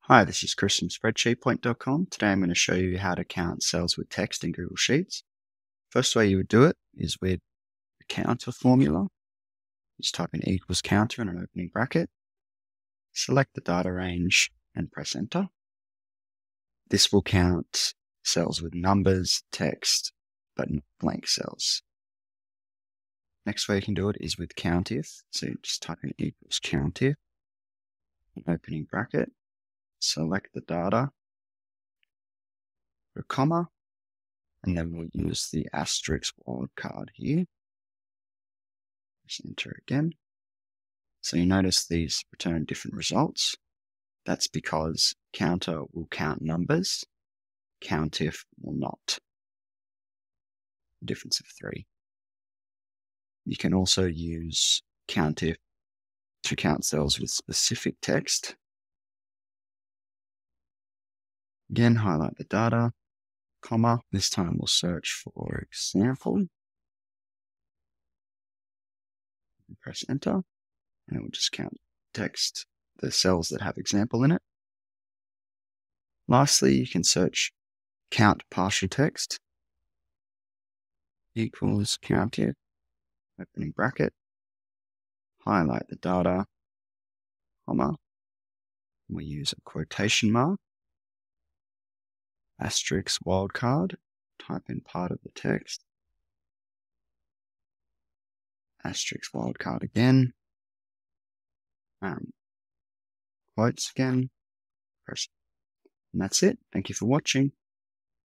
Hi, this is Chris from Spreadsheet.com. Today I'm going to show you how to count cells with text in Google Sheets. First way you would do it is with the COUNTA formula. Just type in equals counter in an opening bracket. Select the data range and press enter. This will count cells with numbers, text, but not blank cells. Next way you can do it is with COUNTIF. So you just type in equals COUNTIF, an opening bracket. Select the data, put a comma, and then we'll use the asterisk wildcard here. Just enter again. So you notice these return different results. That's because COUNTA will count numbers, COUNTIF will not. A difference of 3. You can also use COUNTIF to count cells with specific text. Again, highlight the data, comma. This time we'll search for example. And press enter, and it will just count text, the cells that have example in it. Lastly, you can search count partial text equals COUNTIF, opening bracket, highlight the data, comma. We use a quotation mark, asterisk wildcard, type in part of the text, asterisk wildcard again, quotes again, press, and that's it. Thank you for watching.